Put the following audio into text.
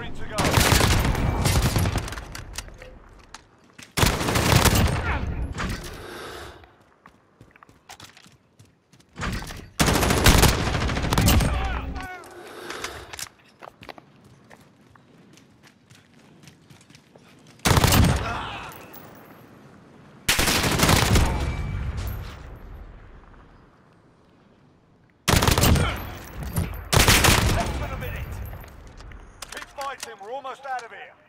minute to go. Less than a minute. Keep fighting, we're almost out of here.